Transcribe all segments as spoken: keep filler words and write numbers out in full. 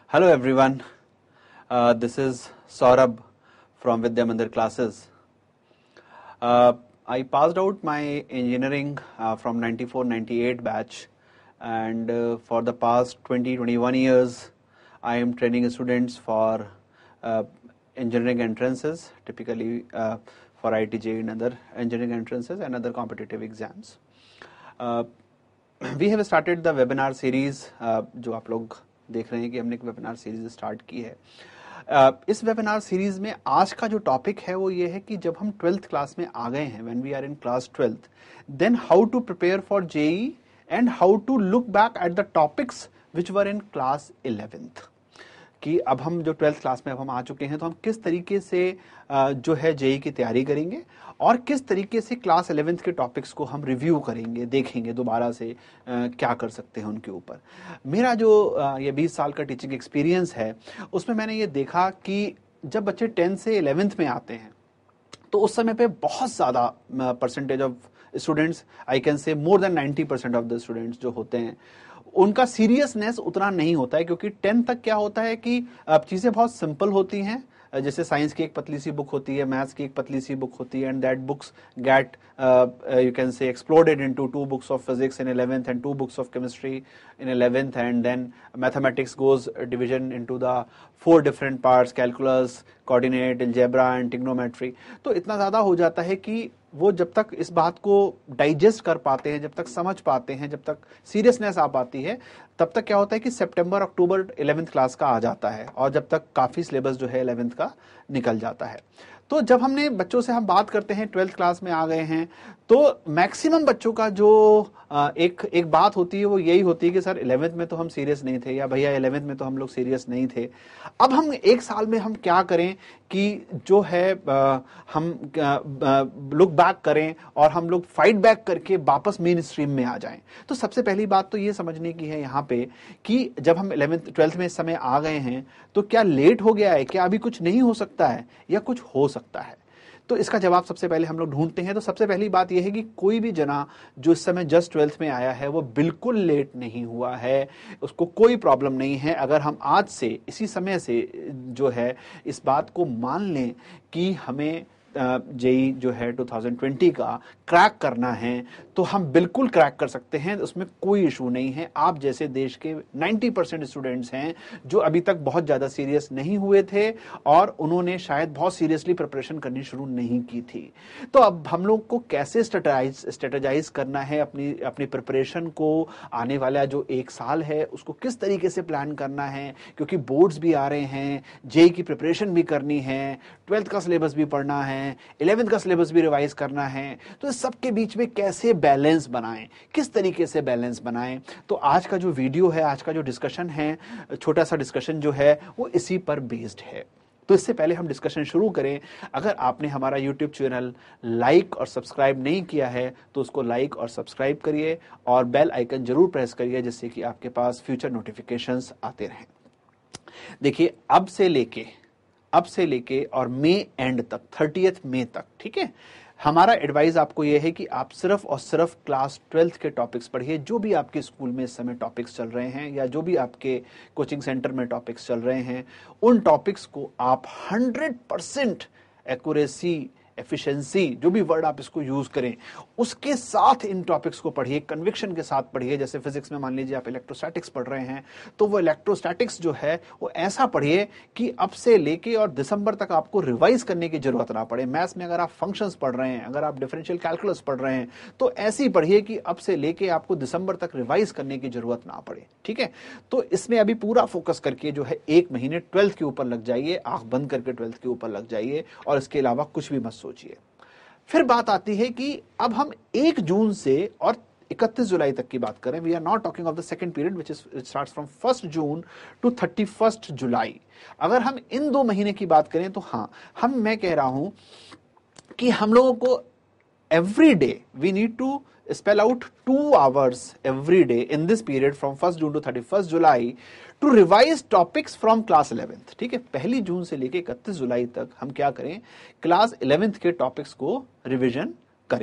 Hello everyone, uh, this is Saurabh from Vidyamandir classes. Uh, I passed out my engineering uh, from ninety-four ninety-eight batch, and uh, for the past twenty to twenty-one years I am training students for uh, engineering entrances, typically uh, for I T J E E and other engineering entrances and other competitive exams. Uh, we have started the webinar series, uh, जो आप लोग देख रहे हैं कि हमने एक webinar series start की है। uh, इस वेबिनार सीरीज में आज का जो टॉपिक है वो ये है कि जब हम ट्वेल्थ क्लास में आ गए हैं, when we are in class twelfth, then how to prepare for JEE and how to look back at the topics which were in class eleventh. कि अब हम जो ट्वेल्थ क्लास में अब हम आ चुके हैं तो हम किस तरीके से uh, जो है जेईई की तैयारी करेंगे और किस तरीके से क्लास इलेवेंथ के टॉपिक्स को हम रिव्यू करेंगे, देखेंगे दोबारा से आ, क्या कर सकते हैं उनके ऊपर। मेरा जो आ, ये बीस साल का टीचिंग एक्सपीरियंस है उसमें मैंने ये देखा कि जब बच्चे टेंथ से इलेवेंथ में आते हैं तो उस समय पे बहुत ज़्यादा percentage of students, I can say more than ninety percent of the students जो होते हैं उनका सीरियसनेस उतना नहीं होता है, क्योंकि टेंथ तक क्या होता है कि चीज़ें बहुत सिंपल होती हैं। जैसे साइंस की एक पतली सी बुक होती है, मैथ्स की एक पतली सी बुक होती है, and that books get you can say exploded into two books of physics in eleventh and two books of chemistry in eleventh, and then mathematics goes division into the four different parts, calculus, coordinate, algebra and trigonometry. तो इतना ज़्यादा हो जाता है कि वो जब तक इस बात को डाइजेस्ट कर पाते हैं, जब तक समझ पाते हैं, जब तक सीरियसनेस आ पाती है, तब तक क्या होता है कि सितंबर अक्टूबर इलेवेंथ क्लास का आ जाता है और जब तक काफ़ी सिलेबस जो है इलेवेंथ का निकल जाता है। तो जब हमने बच्चों से हम बात करते हैं ट्वेल्थ क्लास में आ गए हैं तो मैक्सिमम बच्चों का जो एक एक बात होती है वो यही होती है कि सर इलेवेंथ में तो हम सीरियस नहीं थे, या भैया इलेवेंथ में तो हम लोग सीरियस नहीं थे। अब हम एक साल में हम क्या करें कि जो है आ, हम लुक बैक करें और हम लोग फाइट बैक करके वापस मेन स्ट्रीम में आ जाएं। तो सबसे पहली बात तो ये समझने की है यहाँ पे कि जब हम इलेवेंथ ट्वेल्थ में इस समय आ गए हैं तो क्या लेट हो गया है, क्या अभी कुछ नहीं हो सकता है या कुछ हो सकता है। तो इसका जवाब सबसे पहले हम लोग ढूंढते हैं। तो सबसे पहली बात यह है कि कोई भी जना जो इस समय जस्ट ट्वेल्थ में आया है वो बिल्कुल लेट नहीं हुआ है, उसको कोई प्रॉब्लम नहीं है। अगर हम आज से इसी समय से जो है इस बात को मान लें कि हमें जेईई जो है टू थाउजेंड ट्वेंटी का क्रैक करना है तो हम बिल्कुल क्रैक कर सकते हैं, उसमें कोई इशू नहीं है। आप जैसे देश के नब्बे परसेंट स्टूडेंट्स हैं जो अभी तक बहुत ज़्यादा सीरियस नहीं हुए थे और उन्होंने शायद बहुत सीरियसली प्रिपरेशन करनी शुरू नहीं की थी। तो अब हम लोग को कैसे स्ट्रेटजाइज स्ट्रेटजाइज करना है अपनी अपनी प्रिपरेशन को, आने वाला जो एक साल है उसको किस तरीके से प्लान करना है, क्योंकि बोर्ड्स भी आ रहे हैं, जेईई की प्रिपरेशन भी करनी है, ट्वेल्थ का सिलेबस भी पढ़ना है, इलेवेंथ का सिलेबस भी रिवाइज करना है। तो इस सब के बीच में कैसे बैलेंस बनाएं, किस तरीके से बैलेंस बनाएं। तो आज का जो वीडियो है, आज का जो डिस्कशन है, छोटा सा डिस्कशन जो है वो इसी पर बेस्ड है। तो इससे पहले हम डिस्कशन शुरू करें, अगर आपने हमारा यूट्यूब चैनल लाइक और सब्सक्राइब नहीं किया है तो उसको लाइक और सब्सक्राइब करिए और बेल आइकन जरूर प्रेस करिए जिससे कि आपके पास फ्यूचर नोटिफिकेशंस आते रहें। देखिए, अब से लेके अब से लेके और मई एंड तक, थर्टियथ मई तक, ठीक है, हमारा एडवाइस आपको यह है कि आप सिर्फ और सिर्फ क्लास ट्वेल्थ के टॉपिक्स पढ़िए। जो भी आपके स्कूल में इस समय टॉपिक्स चल रहे हैं या जो भी आपके कोचिंग सेंटर में टॉपिक्स चल रहे हैं, उन टॉपिक्स को आप हंड्रेड परसेंट एक्यूरेसी, एफिशिएंसी, जो भी वर्ड आप इसको यूज करें, उसके साथ इन टॉपिक्स को पढ़िए, कन्विक्शन के साथ पढ़िए। जैसे फिजिक्स में मान लीजिए आप इलेक्ट्रोस्टैटिक्स पढ़ रहे हैं तो वो इलेक्ट्रोस्टैटिक्स जो है वो ऐसा पढ़िए कि अब से लेके और दिसंबर तक आपको रिवाइज करने की जरूरत ना पड़े। मैथ्स में अगर आप फंक्शंस पढ़ रहे हैं, अगर आप डिफरेंशियल कैलकुलस पढ़ रहे हैं तो ऐसी पढ़िए कि अब से लेके आपको दिसंबर तक रिवाइज करने की जरूरत ना पड़े, ठीक है। तो इसमें अभी पूरा फोकस करके जो है एक महीने ट्वेल्थ के ऊपर लग जाइए, आंख बंद करके ट्वेल्थ के ऊपर लग जाइए और इसके अलावा कुछ भी मत सोचिए। फिर बात आती है कि अब हम एक जून से और इकतीस जुलाई तक की बात करें। We are not talking of the second period which is it starts from first June to thirty first July. अगर हम इन दो महीने की बात करें तो हाँ, हम मैं कह रहा हूं कि हम लोगों को every day we need to spell out two hours every day in this period from first June to thirty-first July to revise topics from class eleventh। ठीक है, पहली जून से लेके इकतीस जुलाई तक हम क्या करें, क्लास इलेवेंथ के टॉपिक्स को रिवीजन करें।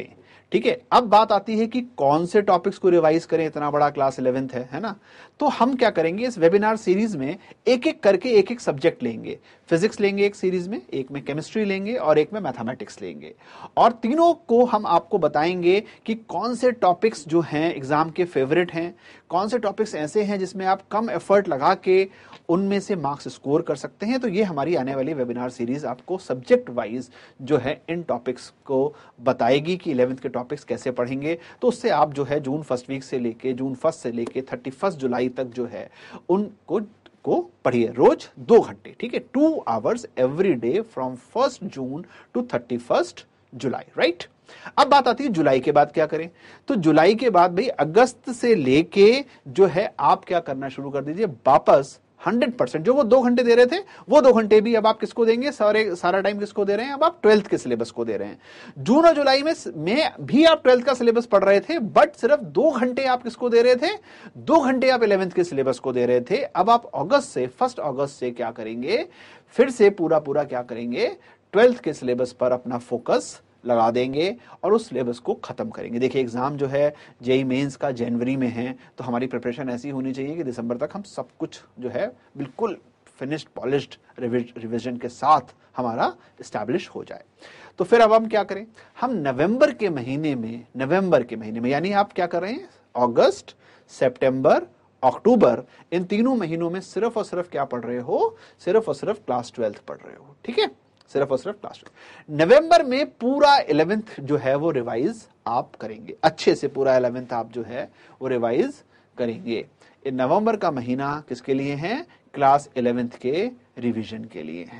ठीक है। अब बात आती है कि कौन से टॉपिक्स को रिवाइज करें, इतना बड़ा क्लास इलेवेंथ है है ना। तो हम क्या करेंगे, इस वेबिनार सीरीज में एक एक करके एक एक सब्जेक्ट लेंगे। फिजिक्स लेंगे एक सीरीज में, एक में केमिस्ट्री लेंगे और एक में मैथमेटिक्स लेंगे, और तीनों को हम आपको बताएंगे कि कौन से टॉपिक्स जो हैं एग्जाम के फेवरेट हैं, कौन से टॉपिक्स ऐसे हैं जिसमें आप कम एफर्ट लगा के उनमें से मार्क्स स्कोर कर सकते हैं। तो ये हमारी आने वाली वेबिनार सीरीज आपको सब्जेक्ट वाइज जो है इन टॉपिक्स को बताएगी कि इलेवेंथ के टॉपिक्स कैसे पढ़ेंगे। तो उससे आप जो है जून फर्स्ट वीक से लेके जून फर्स्ट से लेके थर्टी फर्स्ट जुलाई तक जो है उनको को पढ़िए रोज दो घंटे, ठीक है, two hours every day from first June to thirty first July, right. अब बात आती है जुलाई के बाद क्या करें। तो जुलाई के बाद भाई अगस्त से लेके जो है आप क्या करना शुरू कर दीजिए, वापस हंड्रेड परसेंट जो वो दो घंटे दे रहे थे वो दो घंटे भी अब आप किसको देंगे, सारे सारा टाइम किसको दे रहे हैं, अब आप ट्वेल्थ के सिलेबस को दे रहे हैं। जून और जुलाई में में भी आप ट्वेल्थ का सिलेबस पढ़ रहे थे, बट सिर्फ दो घंटे आप किसको दे रहे थे, दो घंटे आप इलेवेंथ के सिलेबस को दे रहे थे। अब आप अगस्त से फर्स्ट अगस्त से क्या करेंगे, फिर से पूरा पूरा क्या करेंगे, ट्वेल्थ के सिलेबस पर अपना फोकस लगा देंगे और उस सिलेबस को खत्म करेंगे। देखिए एग्जाम जो है जेई मेंस का जनवरी में है, तो हमारी प्रिपरेशन ऐसी होनी चाहिए कि दिसंबर तक हम सब कुछ जो है बिल्कुल फिनिश्ड पॉलिश्ड रिविजन के साथ हमारा एस्टैब्लिश हो जाए। तो फिर अब हम क्या करें, हम नवंबर के महीने में नवंबर के महीने में यानी आप क्या कर रहे हैं, अगस्त, सितंबर, अक्टूबर, इन तीनों महीनों में सिर्फ और सिर्फ क्या पढ़ रहे हो, सिर्फ और सिर्फ क्लास ट्वेल्थ पढ़ रहे हो, ठीक है, सिर्फ और सिर्फ क्लास ट्वेल्थ। नवंबर में पूरा इलेवेंथ जो है वो रिवाइज आप करेंगे, अच्छे से पूरा इलेवेंथ आप जो है वो रिवाइज करेंगे। ये नवंबर का महीना किसके लिए है, क्लास इलेवेंथ के रिवीजन के लिए है।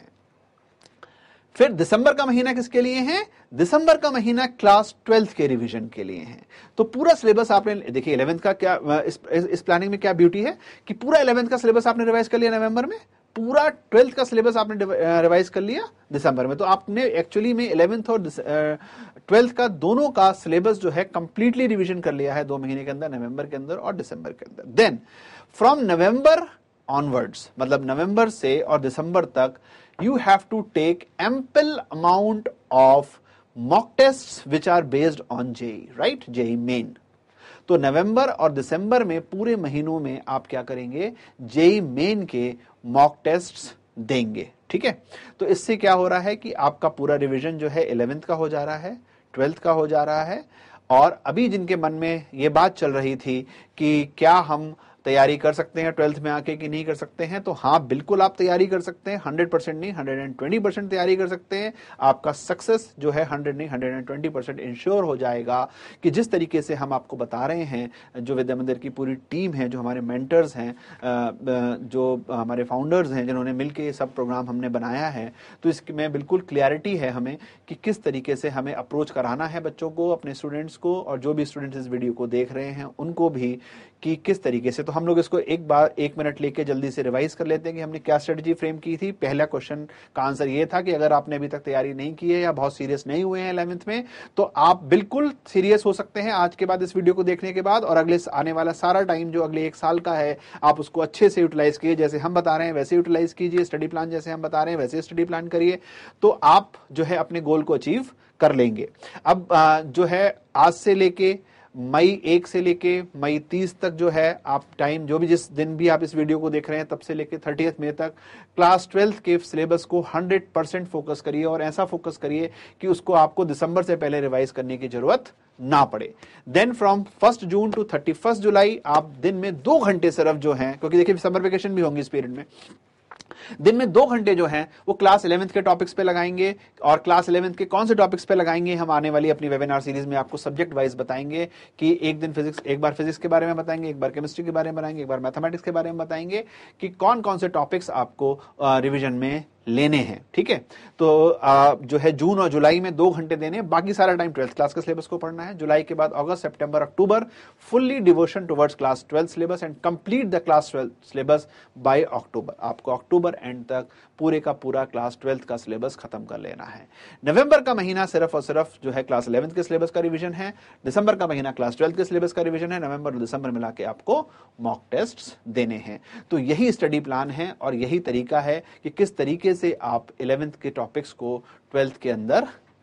फिर दिसंबर का महीना किसके लिए है, दिसंबर का महीना क्लास ट्वेल्थ के रिवीजन के लिए है। तो पूरा सिलेबस आपने देखिए इलेवेंथ का क्या इस, इस प्लानिंग में क्या ब्यूटी है कि पूरा इलेवेंथ का सिलेबस आपने रिवाइज कर लिया नवंबर में, पूरा ट्वेल्थ का सिलेबस आपने रिवाइज कर लिया दिसंबर में। तो आपने एक्चुअली में इलेवेंथ और ट्वेल्थ का दोनों का सिलेबस जो है कंप्लीटली रिवीजन कर लिया है दो महीने के अंदर, नवंबर के अंदर और दिसंबर के अंदर। देन फ्रॉम नवंबर ऑनवर्ड्स, मतलब नवंबर से और दिसंबर तक, you have to take ample amount of mock tests which are based on JEE, right, JEE Main. तो नवंबर और दिसंबर में पूरे महीनों में आप क्या करेंगे, जेई मेन के मॉक टेस्ट्स देंगे, ठीक है। तो इससे क्या हो रहा है कि आपका पूरा रिवीजन जो है इलेवेंथ का हो जा रहा है, ट्वेल्थ का हो जा रहा है। और अभी जिनके मन में ये बात चल रही थी कि क्या हम तैयारी कर सकते हैं ट्वेल्थ में आके कि नहीं कर सकते हैं, तो हाँ बिल्कुल आप तैयारी कर सकते हैं, हंड्रेड परसेंट नहीं हंड्रेड ट्वेंटी परसेंट तैयारी कर सकते हैं। आपका सक्सेस जो है हंड्रेड नहीं हंड्रेड ट्वेंटी परसेंट इंश्योर हो जाएगा कि जिस तरीके से हम आपको बता रहे हैं, जो विद्यामंदिर की पूरी टीम है, जो हमारे मेंटर्स हैं, जो हमारे फाउंडर्स हैं, जिन्होंने मिलकर ये सब प्रोग्राम हमने बनाया है, तो इसमें बिल्कुल क्लियरिटी है हमें कि किस तरीके से हमें अप्रोच कराना है बच्चों को, अपने स्टूडेंट्स को, और जो भी स्टूडेंट्स इस वीडियो को देख रहे हैं उनको भी, कि किस तरीके से। तो हम लोग इसको एक बार एक मिनट लेके जल्दी से रिवाइज कर लेते हैं कि हमने क्या स्ट्रेटजी फ्रेम की थी। पहला क्वेश्चन का आंसर ये था कि अगर आपने अभी तक तैयारी नहीं की है या बहुत सीरियस नहीं हुए हैं इलेवेंथ में, तो आप बिल्कुल सीरियस हो सकते हैं आज के बाद, इस वीडियो को देखने के बाद, और अगले आने वाला सारा टाइम जो अगले एक साल का है आप उसको अच्छे से यूटिलाइज कीजिए। जैसे हम बता रहे हैं वैसे यूटिलाइज कीजिए, स्टडी प्लान जैसे हम बता रहे हैं वैसे स्टडी प्लान करिए, तो आप जो है अपने गोल को अचीव कर लेंगे। अब जो है आज से लेके मई एक से लेके मई तीस तक जो है आप टाइम, जो भी जिस दिन भी आप इस वीडियो को देख रहे हैं तब से लेके थर्टियथ मई तक क्लास ट्वेल्थ के सिलेबस को हंड्रेड परसेंट फोकस करिए, और ऐसा फोकस करिए कि उसको आपको दिसंबर से पहले रिवाइज करने की जरूरत ना पड़े। Then from first June to thirty first July आप दिन में दो घंटे सिर्फ जो हैं, क्योंकि देखिए समर वेकेशन भी होंगे इस पीरियड में, दिन में दो घंटे जो हैं वो क्लास इलेवेंथ के टॉपिक्स पे लगाएंगे। और क्लास इलेवेंथ के कौन से टॉपिक्स पे लगाएंगे, हम आने वाली अपनी वेबिनार सीरीज में आपको सब्जेक्ट वाइज बताएंगे कि एक दिन फिजिक्स, एक बार फिजिक्स के बारे में बताएंगे, एक बार केमिस्ट्री के बारे में बताएंगे, एक बार मैथमेटिक्स के बारे में बताएंगे कि कौन कौन से टॉपिक्स आपको रिविजन में लेने हैं, ठीक है। तो आ, जो है जून और जुलाई में दो घंटे देने, बाकी सारा टाइम ट्वेल्थ क्लास के सिलेबस को पढ़ना है। जुलाई के बाद अगस्त, सितंबर, अक्टूबर fully devotion towards class twelfth syllabus and complete the class twelfth syllabus by October. आपको अक्टूबर एंड तक पूरे का पूरा क्लास ट्वेल्थ का सिलेबस खत्म कर लेना है। नवंबर का महीना सिर्फ और सिर्फ जो है क्लास इलेवेंथ के सिलेबस का रिवीजन है, दिसंबर का महीना क्लास ट्वेल्थ के सिलेबस का रिवीजन है, नवंबर और दिसंबर मिला के आपको मॉक टेस्ट देने हैं। तो यही स्टडी प्लान है और यही तरीका है कि किस तरीके से आप इलेवेंथ के टॉपिक्स को ट्वेल्थ के अंदर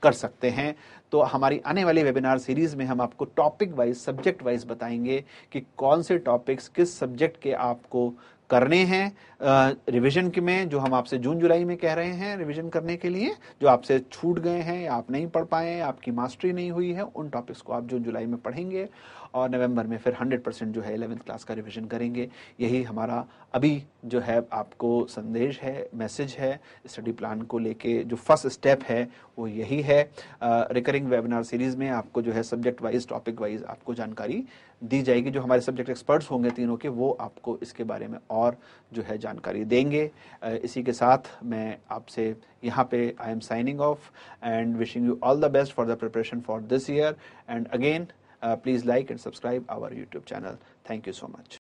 कर सकते हैं। तो हमारी आने वाली वेबिनार सीरीज में हम आपको टॉपिक वाइज, सब्जेक्ट वाइज बताएंगे कि कौन से टॉपिक्स किस सब्जेक्ट के आपको करने हैं रिवीजन के में, जो हम आपसे जून जुलाई में कह रहे हैं रिवीजन करने के लिए, जो आपसे छूट गए हैं या आप नहीं पढ़ पाए, आपकी मास्टरी नहीं हुई है, उन टॉपिक्स को आप जून जुलाई में पढ़ेंगे और नवंबर में फिर हंड्रेड परसेंट जो है इलेवेंथ क्लास का रिवीजन करेंगे। यही हमारा अभी जो है आपको संदेश है, मैसेज है स्टडी प्लान को लेके। जो फर्स्ट स्टेप है वो यही है। रिकरिंग वेबिनार सीरीज में आपको जो है सब्जेक्ट वाइज, टॉपिक वाइज आपको जानकारी दी जाएगी। जो हमारे सब्जेक्ट एक्सपर्ट्स होंगे तीनों के, वो आपको इसके बारे में और जो है जानकारी देंगे। इसी के साथ मैं आपसे यहाँ पे I am signing off and wishing you all the best for the preparation for this year and again please like and subscribe our YouTube channel. Thank you so much.